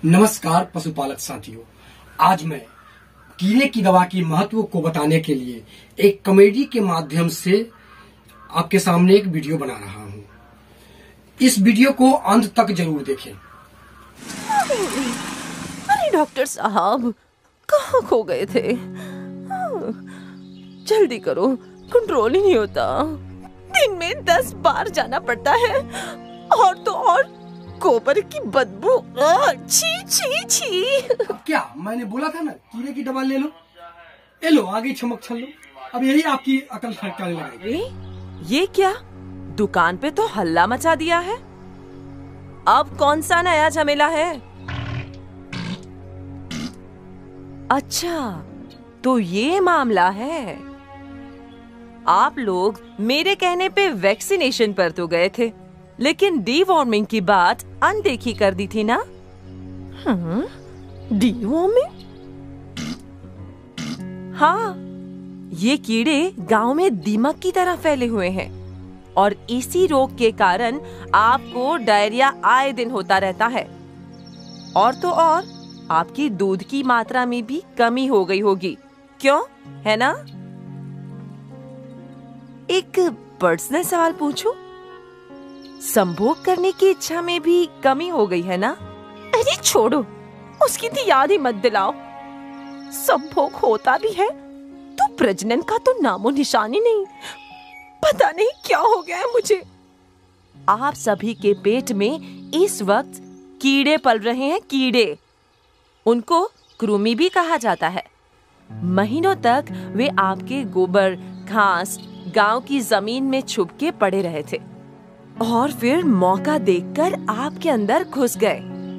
नमस्कार पशुपालक साथियों, आज मैं कीड़े की दवा की महत्व को बताने के लिए एक कॉमेडी के माध्यम से आपके सामने एक वीडियो बना रहा हूं। इस वीडियो को अंत तक जरूर देखें। अरे डॉक्टर साहब, कहाँ खो गए थे? जल्दी करो, कंट्रोल ही नहीं होता। दिन में 10 बार जाना पड़ता है और तो और गोबर की बदबू। छी छी छी। क्या मैंने बोला था ना, कीड़े की दवा ले लो। ये लो, आगे छमक छल लो। अब यही आपकी अकल ठिकाने लगाएगी। ये क्या, दुकान पे तो हल्ला मचा दिया है। अब कौन सा नया झमेला है? अच्छा, तो ये मामला है। आप लोग मेरे कहने पे वैक्सीनेशन पर तो गए थे, लेकिन डीवॉर्मिंग की बात अनदेखी कर दी थी ना? डीवॉर्मिंग? हाँ, ये कीड़े गांव में दीमक की तरह फैले हुए हैं और इसी रोग के कारण आपको डायरिया आए दिन होता रहता है। और तो और आपकी दूध की मात्रा में भी कमी हो गई होगी, क्यों? है ना? एक पर्सनल सवाल पूछूं? संभोग करने की इच्छा में भी कमी हो गई है ना? अरे छोड़ो, उसकी तो याद ही मत दिलाओ। संभोग होता भी है तो प्रजनन का तो नामो निशान ही नहीं। पता नहीं क्या हो गया है मुझे। आप सभी के पेट में इस वक्त कीड़े पल रहे हैं, कीड़े। उनको कृमि भी कहा जाता है। महीनों तक वे आपके गोबर, घास, गांव की जमीन में छुप के पड़े रहे थे और फिर मौका देखकर आपके अंदर घुस गए।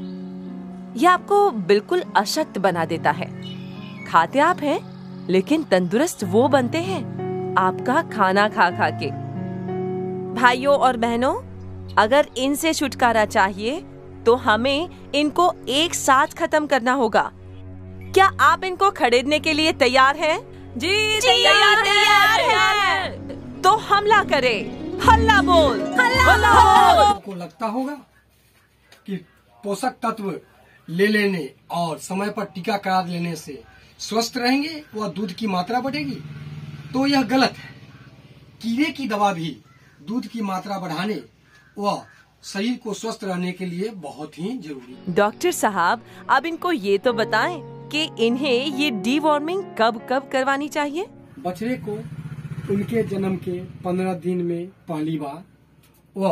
यह आपको बिल्कुल अशक्त बना देता है। खाते आप हैं, लेकिन तंदुरुस्त वो बनते हैं आपका खाना खा खा के। भाइयों और बहनों, अगर इनसे छुटकारा चाहिए तो हमें इनको एक साथ खत्म करना होगा। क्या आप इनको खरीदने के लिए तैयार हैं? जी तैयार हैं। तो हमला करें। हल्ला बोल, हल्ला बोल। आपको लगता होगा कि पोषक तत्व ले लेने और समय पर टीका करा लेने से स्वस्थ रहेंगे व दूध की मात्रा बढ़ेगी, तो यह गलत है। कीड़े की दवा भी दूध की मात्रा बढ़ाने व शरीर को स्वस्थ रहने के लिए बहुत ही जरूरी है। डॉक्टर साहब, अब इनको ये तो बताएं कि इन्हें ये डीवॉर्मिंग कब कब करवानी चाहिए? बछड़े को उनके जन्म के 15 दिन में पहली बार व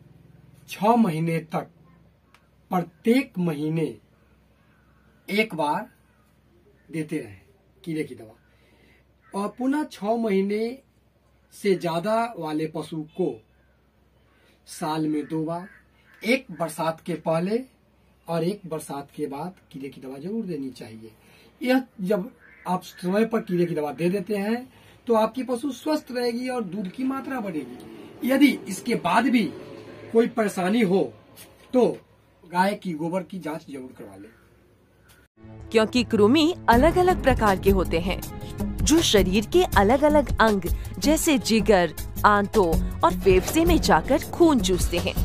6 महीने तक प्रत्येक महीने एक बार देते रहे कीड़े की दवा, और पुनः 6 महीने से ज्यादा वाले पशु को साल में 2 बार, एक बरसात के पहले और एक बरसात के बाद कीड़े की दवा जरूर देनी चाहिए। यह जब आप समय पर कीड़े की दवा दे देते हैं तो आपकी पशु स्वस्थ रहेगी और दूध की मात्रा बढ़ेगी। यदि इसके बाद भी कोई परेशानी हो तो गाय की गोबर की जांच जरूर करवा लें। क्योंकि कृमि अलग अलग प्रकार के होते हैं जो शरीर के अलग अलग अंग जैसे जिगर, आंतों और फेफड़े में जाकर खून चूसते हैं।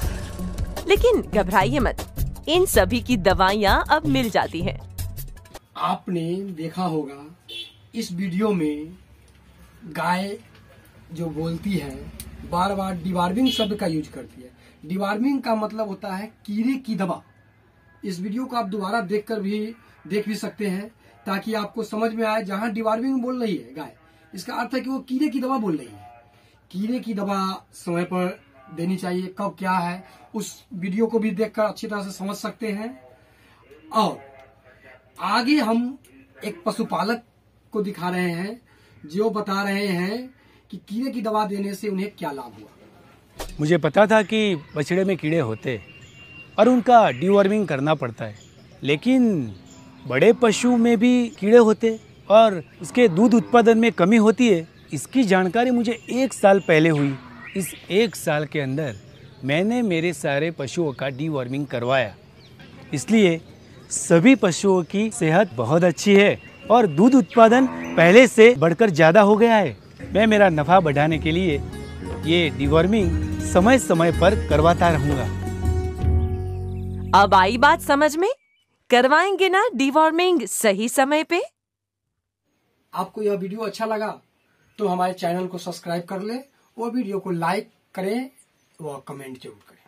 लेकिन घबराइए मत, इन सभी की दवाइयाँ अब मिल जाती हैं। आपने देखा होगा इस वीडियो में गाय जो बोलती है बार बार डिवॉर्मिंग शब्द का यूज करती है। डिवॉर्मिंग का मतलब होता है कीड़े की दवा। इस वीडियो को आप दोबारा देख भी सकते हैं ताकि आपको समझ में आए। जहां डिवॉर्मिंग बोल रही है गाय, इसका अर्थ है कि वो कीड़े की दवा बोल रही है। कीड़े की दवा समय पर देनी चाहिए, कब क्या है उस वीडियो को भी देखकर अच्छी तरह से समझ सकते हैं। और आगे हम एक पशुपालक को दिखा रहे हैं जो बता रहे हैं कि कीड़े की दवा देने से उन्हें क्या लाभ हुआ। मुझे पता था कि बछड़े में कीड़े होते और उनका डीवॉर्मिंग करना पड़ता है, लेकिन बड़े पशु में भी कीड़े होते और उसके दूध उत्पादन में कमी होती है। इसकी जानकारी मुझे 1 साल पहले हुई। इस 1 साल के अंदर मैंने मेरे सारे पशुओं का डीवॉर्मिंग करवाया। इसलिए सभी पशुओं की सेहत बहुत अच्छी है और दूध उत्पादन पहले से बढ़कर ज़्यादा हो गया है। मैं मेरा नफ़ा बढ़ाने के लिए ये डीवॉर्मिंग समय समय पर करवाता रहूँगा। अब आई बात समझ में करवाएंगे ना डिवॉर्मिंग सही समय पे? आपको यह वीडियो अच्छा लगा तो हमारे चैनल को सब्सक्राइब कर ले और वीडियो को लाइक करें व कमेंट जरूर करें।